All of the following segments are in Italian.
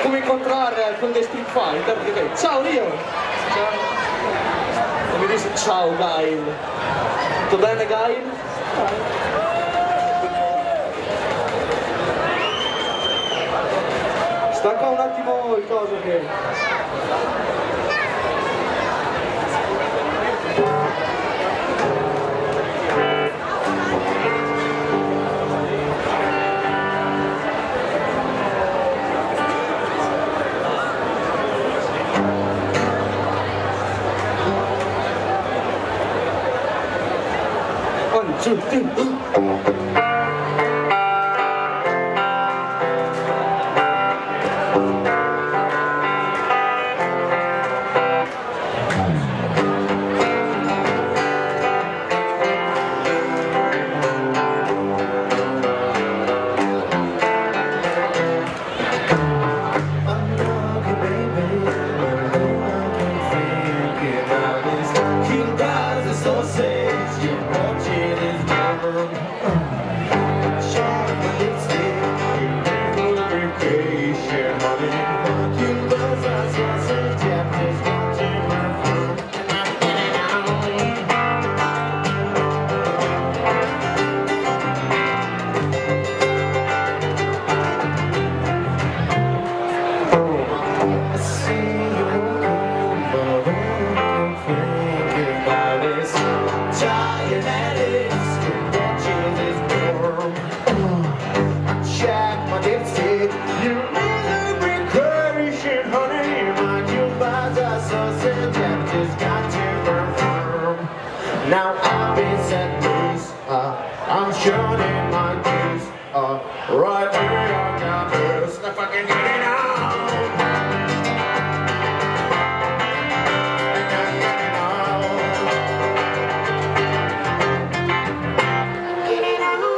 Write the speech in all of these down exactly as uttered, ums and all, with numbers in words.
come incontrare con dei Street Fighter, perché ciao Rio! Ciao! E mi dice ciao Gail. Tutto bene Gail? Stacca un attimo il coso che... One, two, three. Now I've been set loose, uh, I'm showing my juice, uh, right here on campus, if I can get it out. I can get it out. Get it out.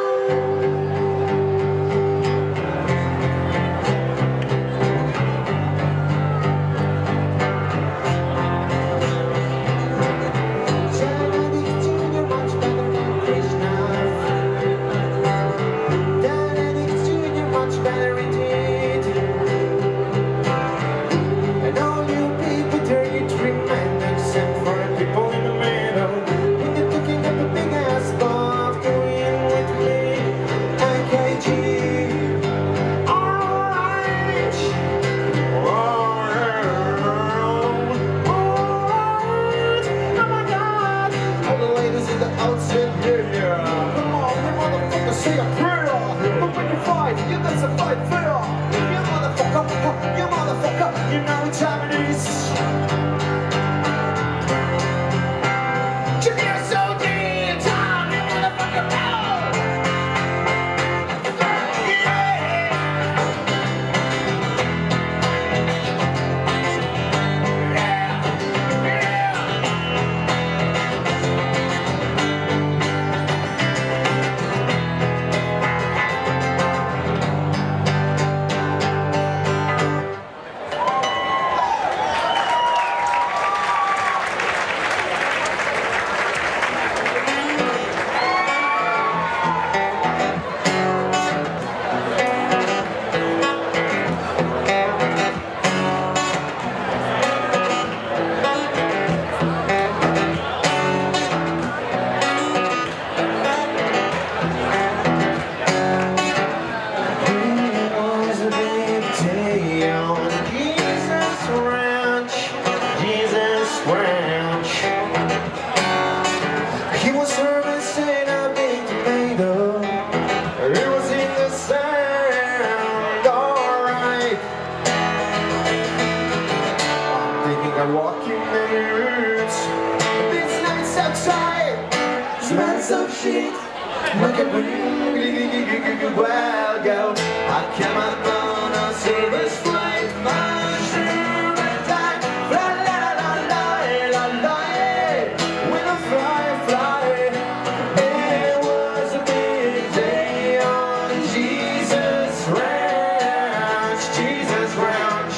Say a prayer, but when you fight, you got to fight fair. You motherfucker, you motherfucker, you know what time it is. Give me a soldier time, you motherfucker, power. Yeah. Yeah. He was servicing a big tomato. It was in the sand, alright. I'm thinking I'm walking the roots. This night's outside smells of shit. Like a wild girl. I came up on a silver slate. Mushroom and time. La la la la la la. When I fly, fly. It was a big day on Jesus Ranch. Jesus Ranch.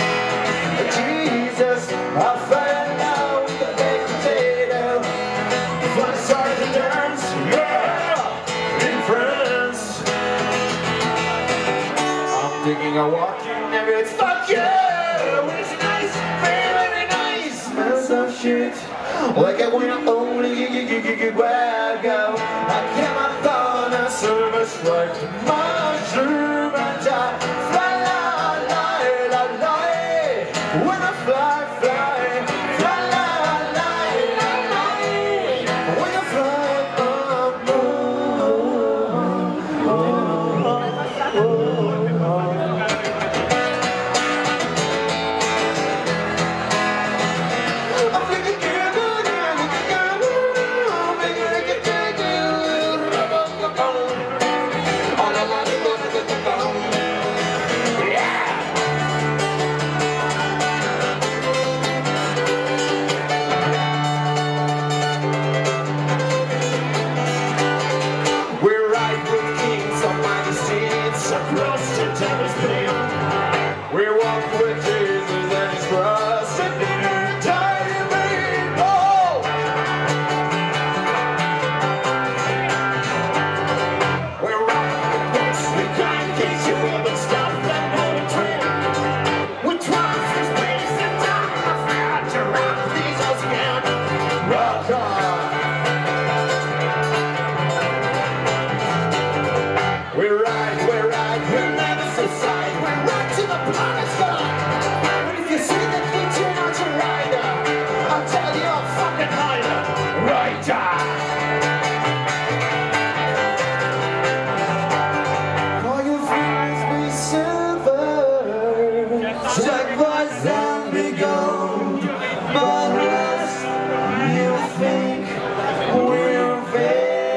Jesus, I fell out with a baked potato. Fly sergeant dance, yeah, in France. I'm thinking I'm walking, maybe it's fine. fuck you. It's nice, very nice. Smells of shit. Like I wanna only where I go. I get my phone and service like mushroom and I fly la la la la. When I fly, fly, fly la la la la. When I fly, oh, oh, oh, oh, oh. Across the devil's plain, we walk with Jesus and His cross, and in time we go. We're riding with books, we climb gates, you will but stop that motor train. We transfer space and time, afraid to rock these hours again. Rock on. We ride, we ride, we never subside. We ride to the planet's side. But if you see that we turn out to rider, I'll tell you I'm fucking hider. Rider. All your friends be silver, Jack was zombie gold, but last you think we're vain.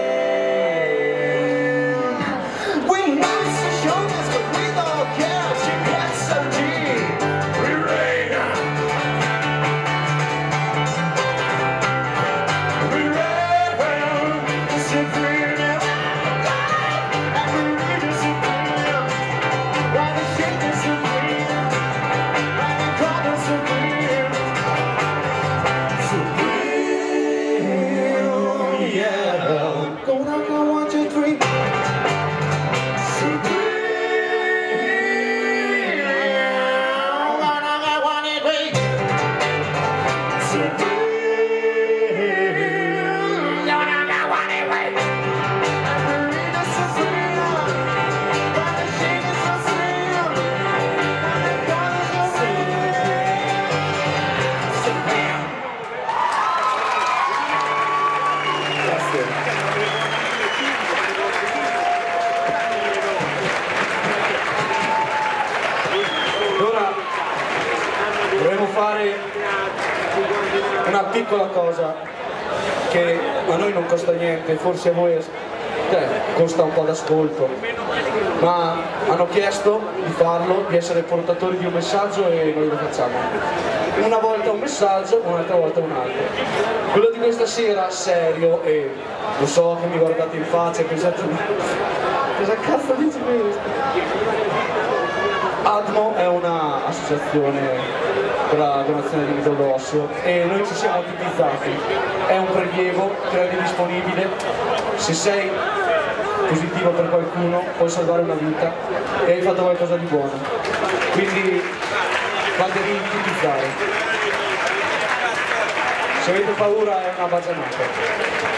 Volevo fare una piccola cosa che a noi non costa niente, forse a voi eh, costa un po' d'ascolto, ma hanno chiesto di farlo, di essere portatori di un messaggio e noi lo facciamo. Una volta un messaggio, un'altra volta un altro. Quello di questa sera serio e lo so che mi guardate in faccia e pensate cosa cazzo dici questo? ADMO è un'associazione per la donazione di midollo osseo e noi ci siamo utilizzati. È un prelievo che rende disponibile. Se sei positivo per qualcuno puoi salvare una vita e hai fatto qualcosa di buono. Quindi fatevi utilizzare. Se avete paura è una baggianata.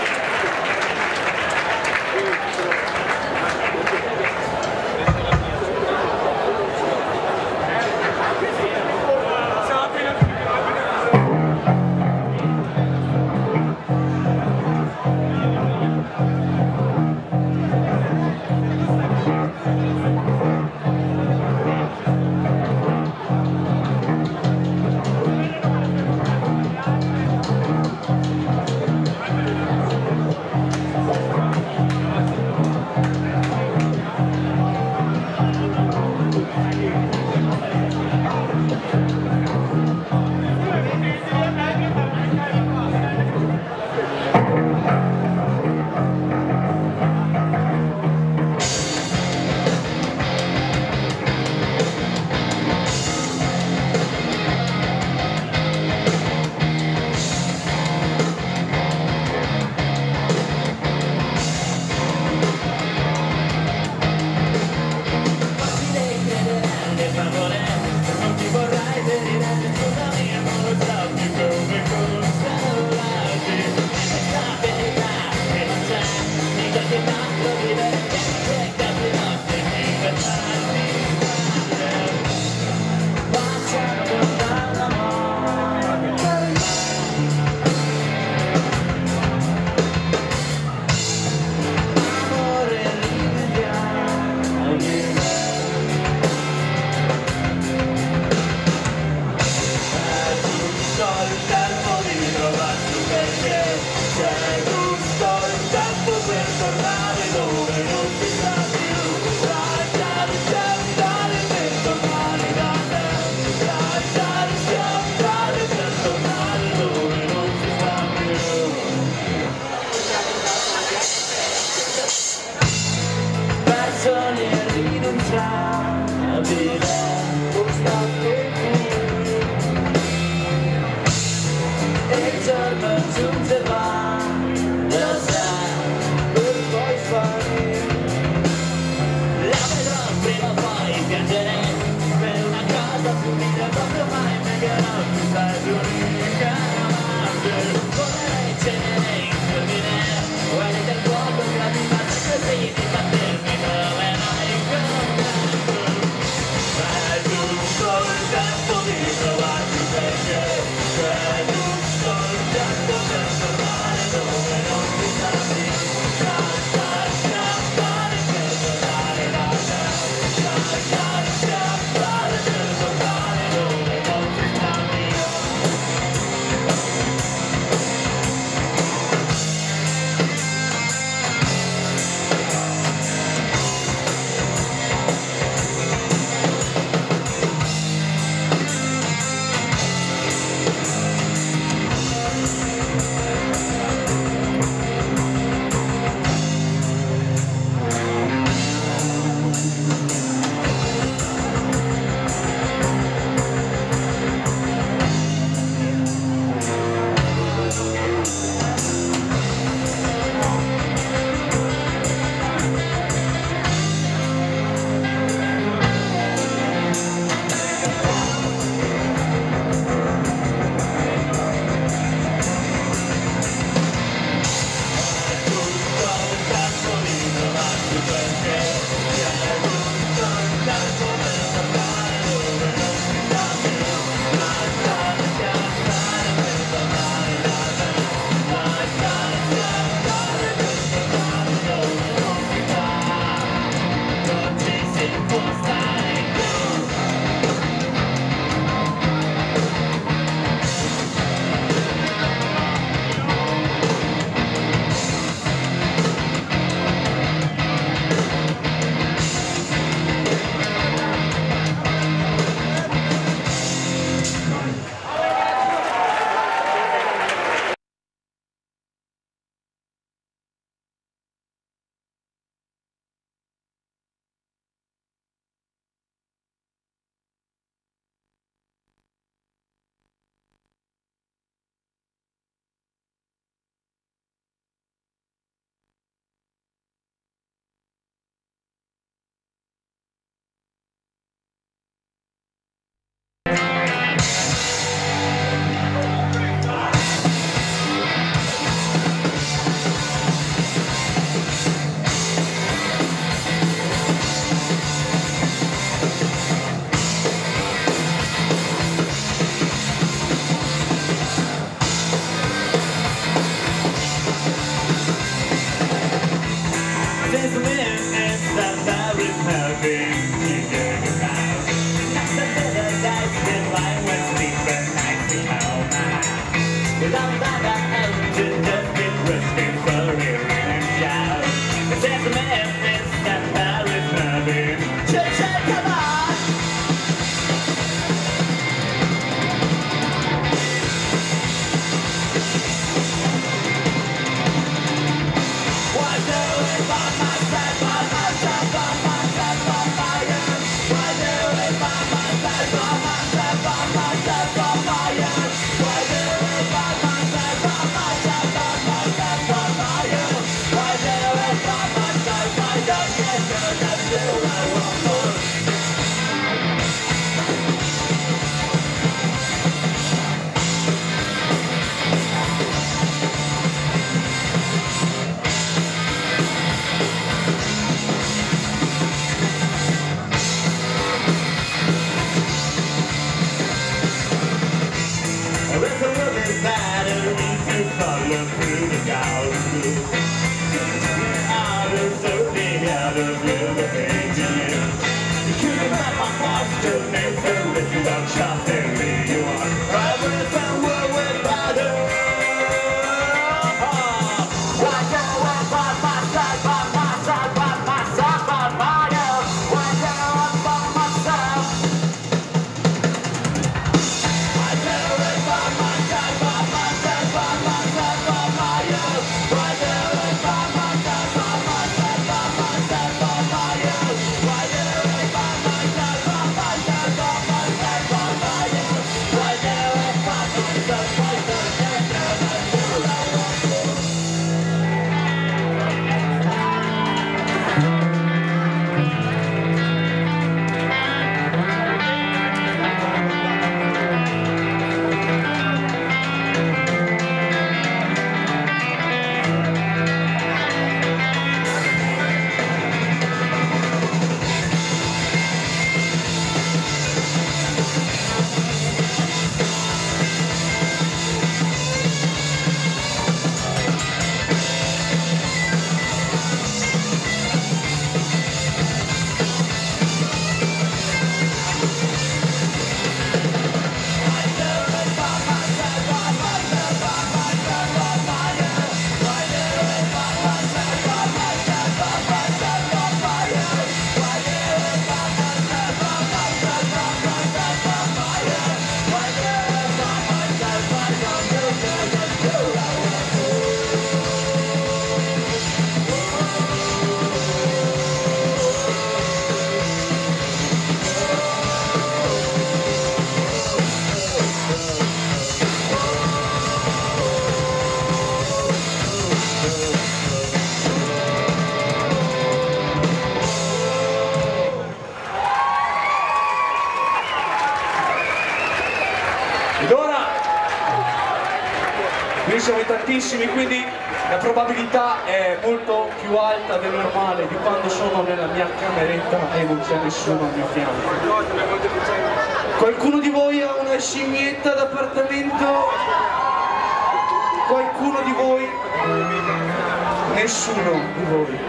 look through the gallery blue. Out of thirty, out of everything to you. You couldn't have my monster name for if you don't shop there, you are. Right with the world with battle. Why go on by my side, by my side, by my side, by my own? Why go on by myself? I go on by my side, by my side, by my side, by my own. Why go on by my side, by my side, by my side, by my own? Why go on by my side, by my side, by my side, by my own? Why go on by my side, by my side, by Ed ora, noi siamo tantissimi, quindi la probabilità è molto più alta del normale di quando sono nella mia cameretta e non c'è nessuno al mio fianco. Qualcuno di voi ha una scimmietta d'appartamento? Qualcuno di voi? Nessuno di voi.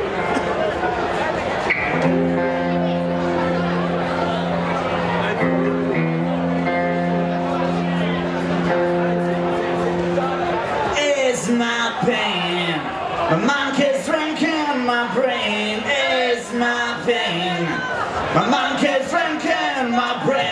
My pain, my monkey's drinking my brain is my pain, my monkey's drinking my brain.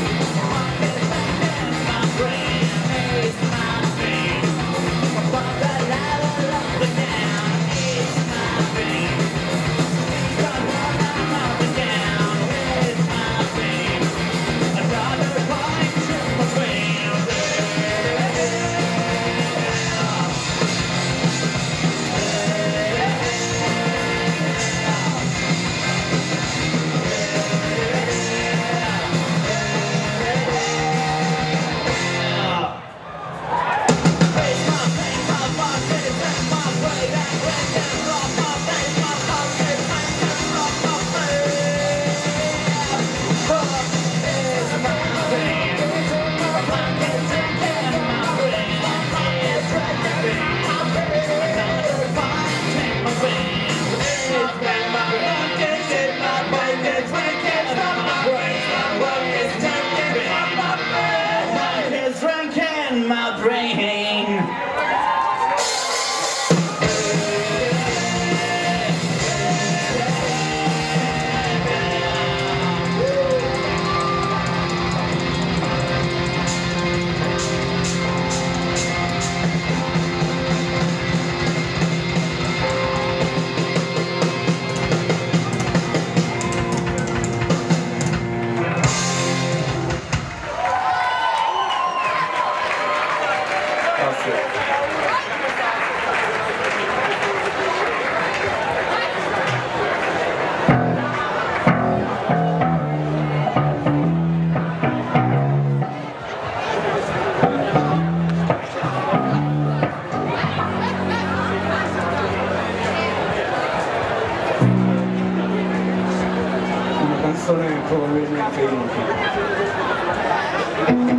But probabilmente inutile.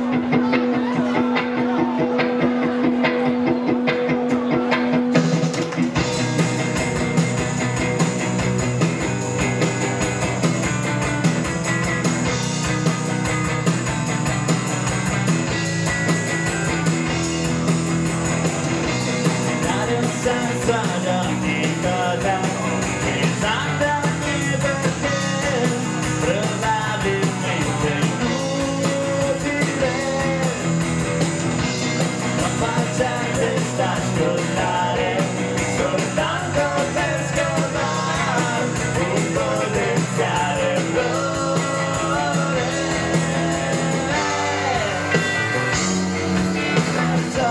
Senza ogni cosa, esattamente perché probabilmente inutile. La faccia resta a ascoltare soltanto per scovare un potenziale errore. Perciò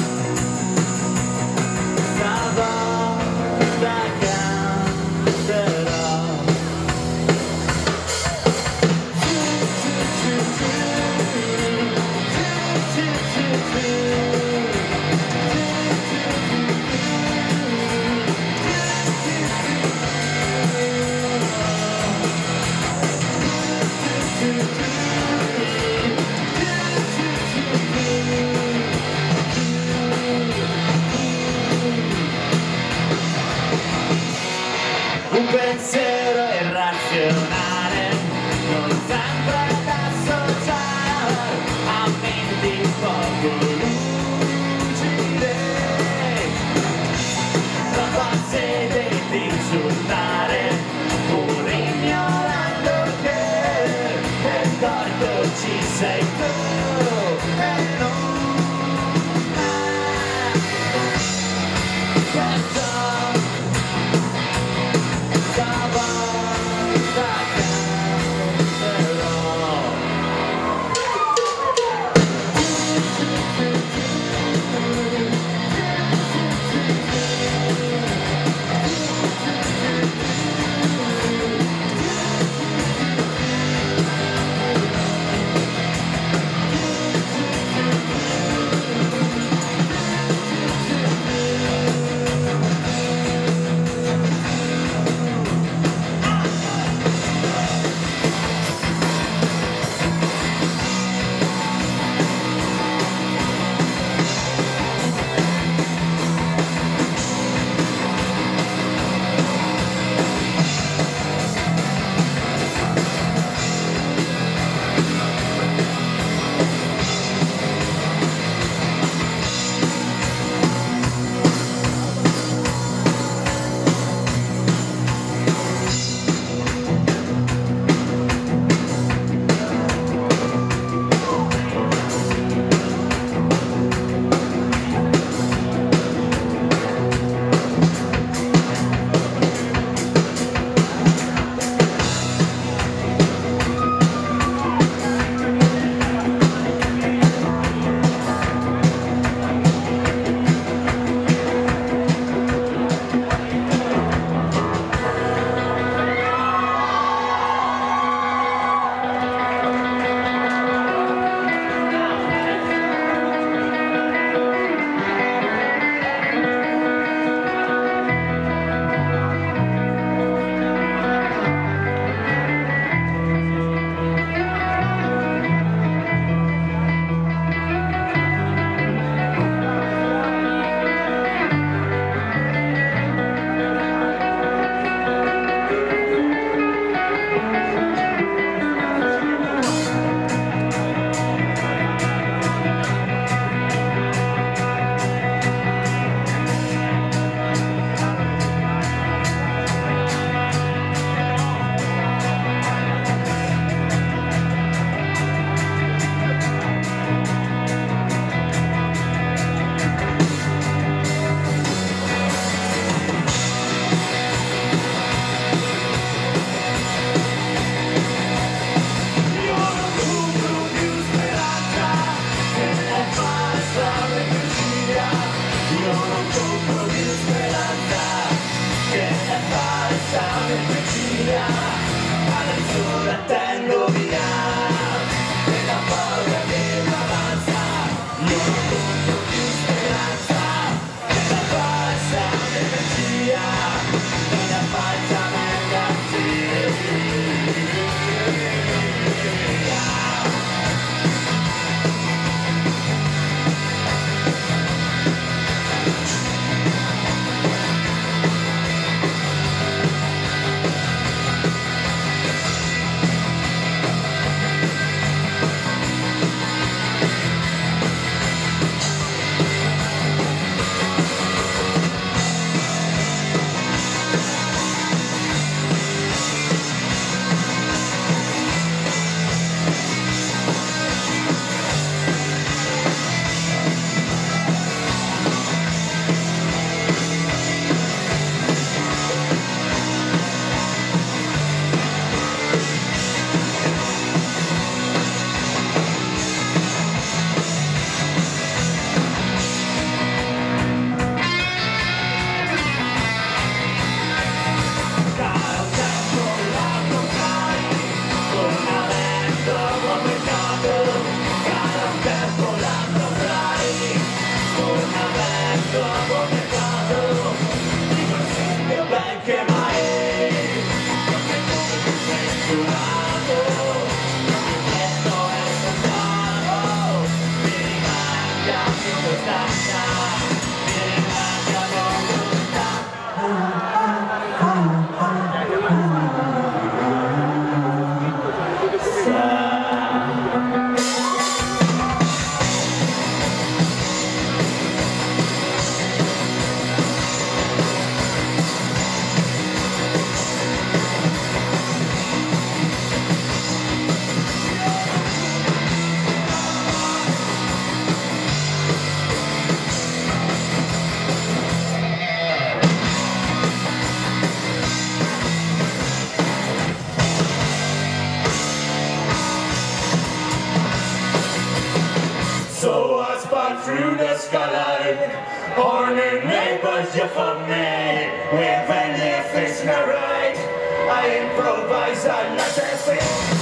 un pensiero irrazionale, non sempre da associare a menti poco lucide, capace di insultare, pur ignorando che nel torto ci sei tu e non me. Certo, through the skylight. Horny neighbors, you're for me. With anything's not right, I improvise and let it sing.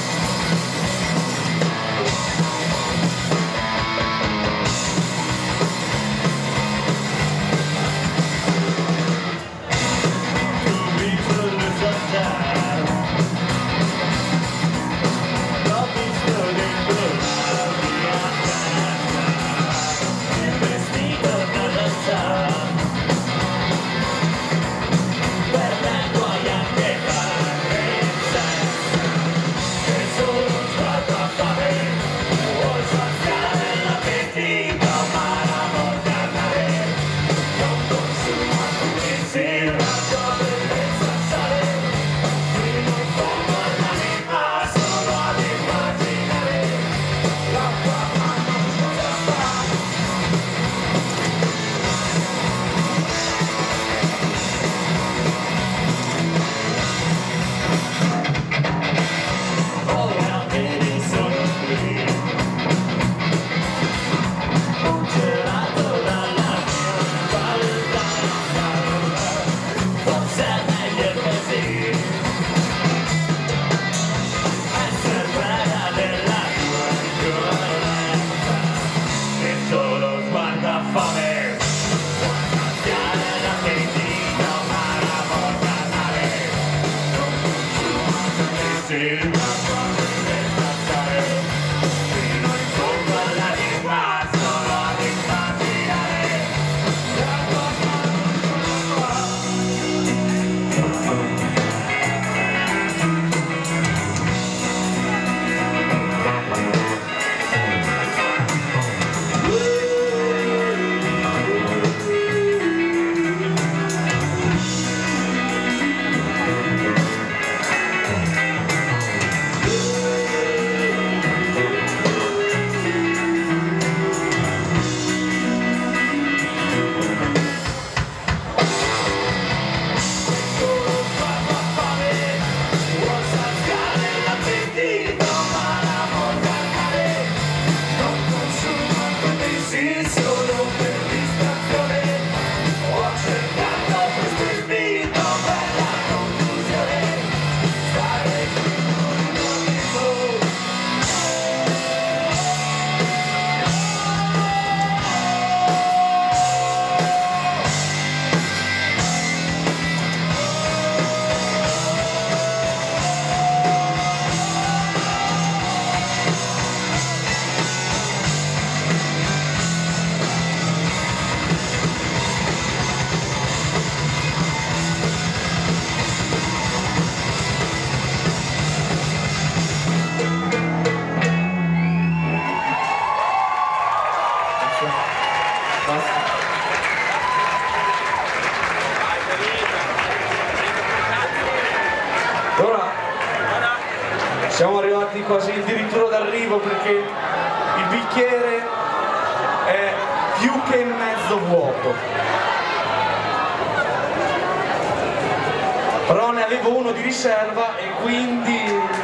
Siamo arrivati quasi addirittura d'arrivo perché il bicchiere è più che mezzo vuoto. Però ne avevo uno di riserva e quindi...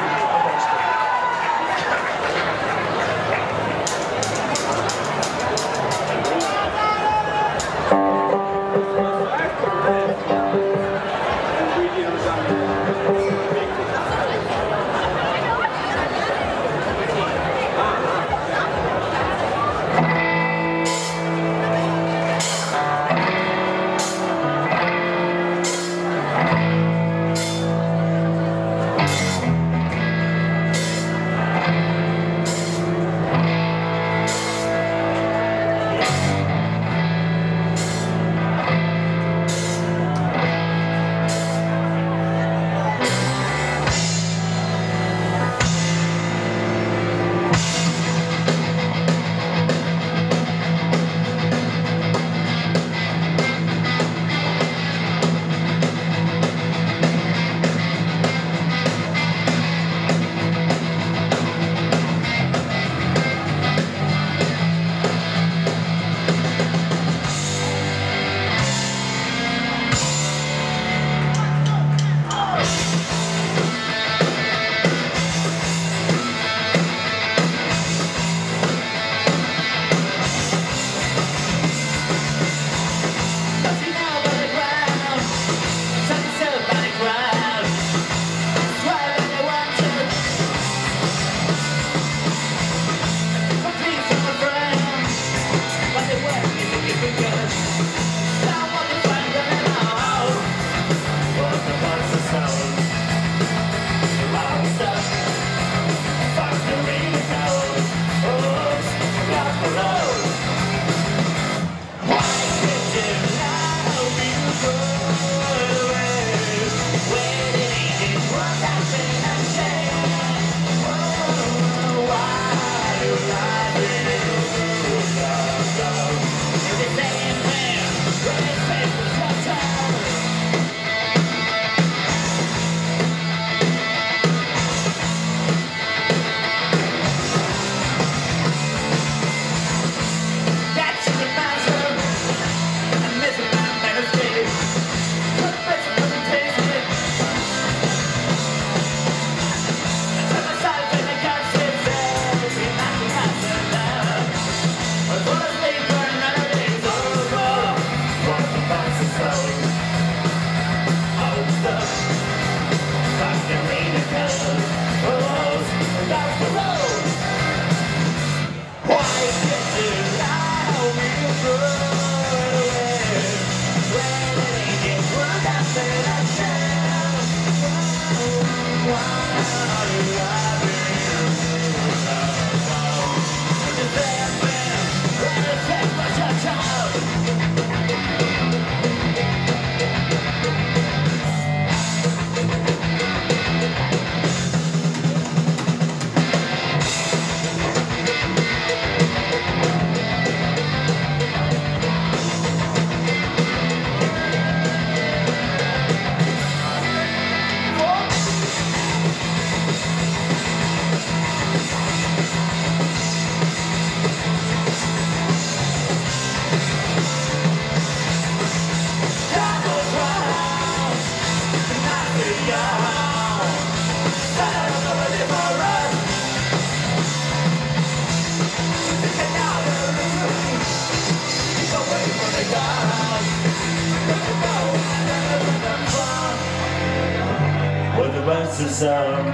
the sun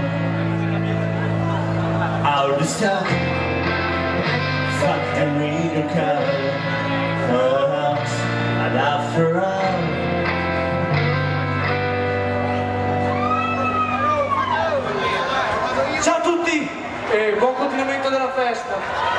out of town. Fuck and read a card and after all. Ciao a tutti e buon continuamento della festa.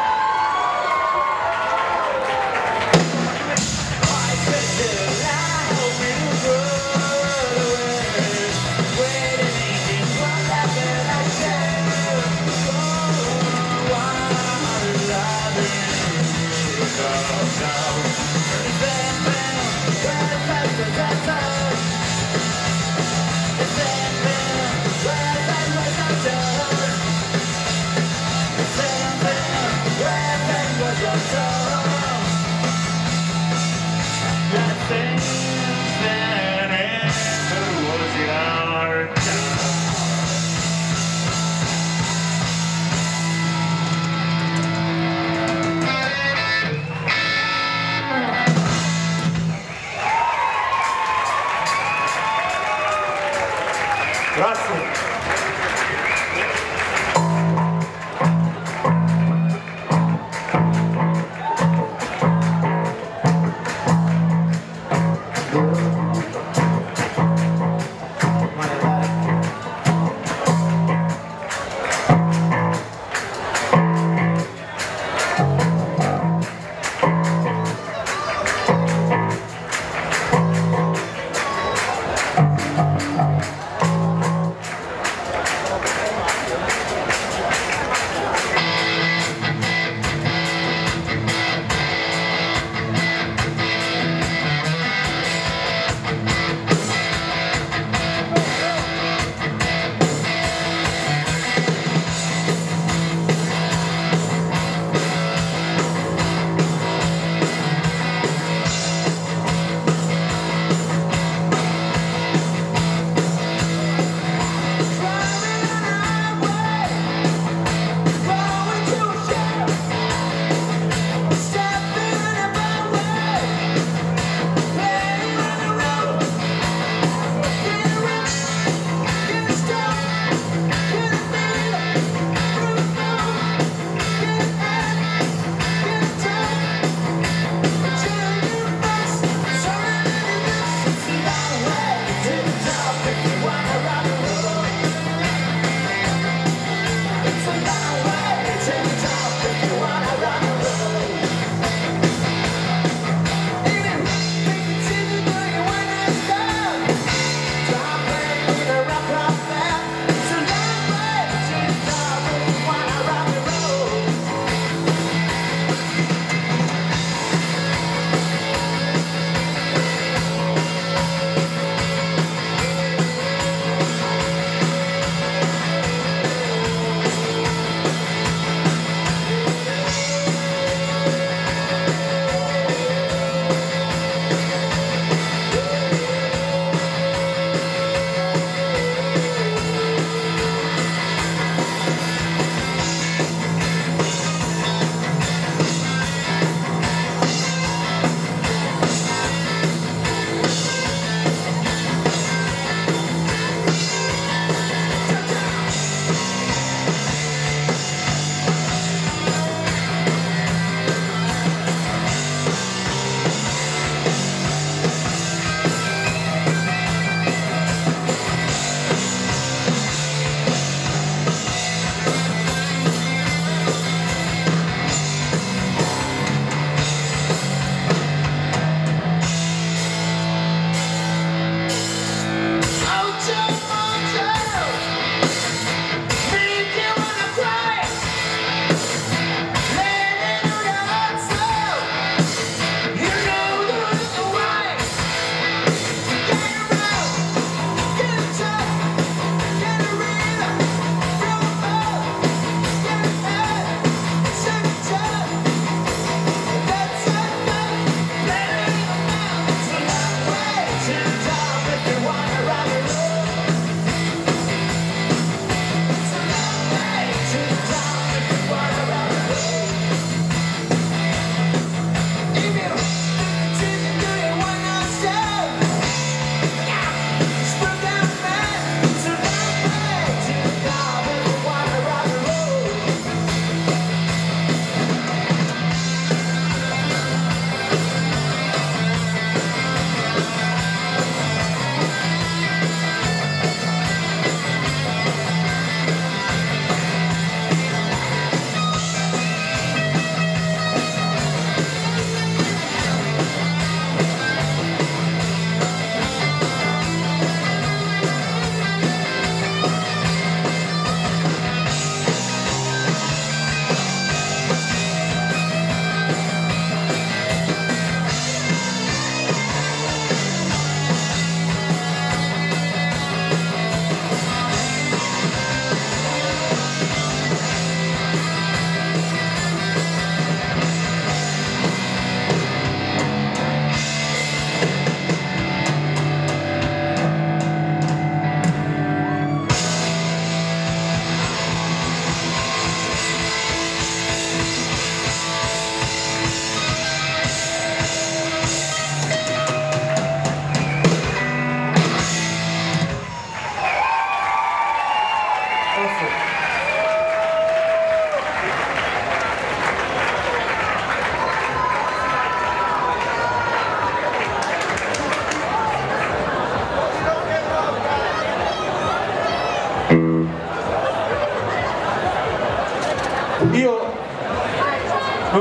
Grazie.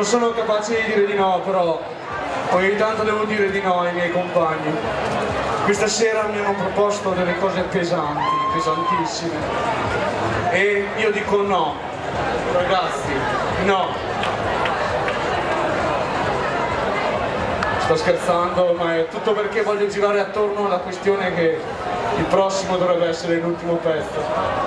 Non sono capace di dire di no, però ogni tanto devo dire di no ai miei compagni. Questa sera mi hanno proposto delle cose pesanti, pesantissime. E io dico no, ragazzi, no. Sto scherzando, ma è tutto perché voglio girare attorno alla questione che il prossimo dovrebbe essere l'ultimo pezzo.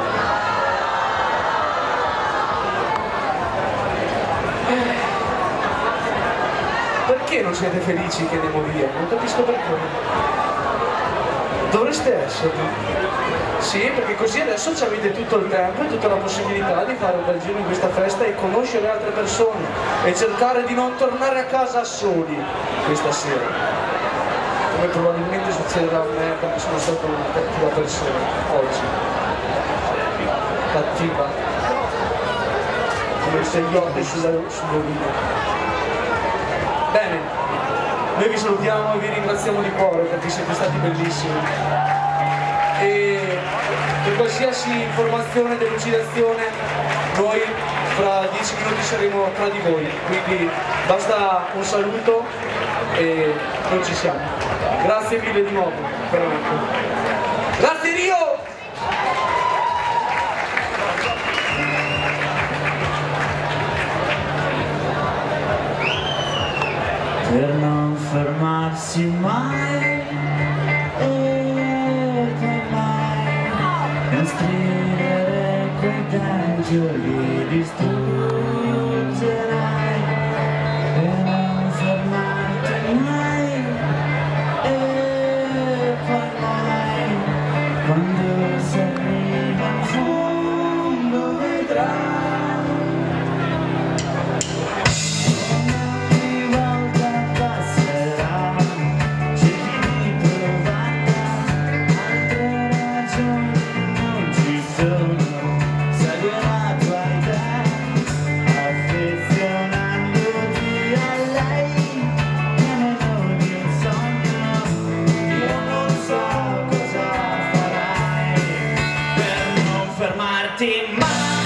Perché non siete felici che andiamo via? Non capisco perché. Dovreste esserlo. Sì, perché così adesso avete tutto il tempo e tutta la possibilità di fare un bel giro in questa festa e conoscere altre persone e cercare di non tornare a casa soli questa sera. Come probabilmente succederà a me perché sono stato una cattiva persona oggi. Cattiva. Come il segliotte sull'olio. Bene, noi vi salutiamo e vi ringraziamo di cuore perché siete stati bellissimi. E per qualsiasi informazione e delucidazione noi fra dieci minuti saremo tra di voi, quindi basta un saluto e noi ci siamo. Grazie mille di nuovo, veramente. Grazie Rio! Per non fermarsi mai e poi mai non stringere quei denti o li distruggerai. Per non fermarti mai e poi mai quando si arriva in fondo vedrai. Fermarti mai.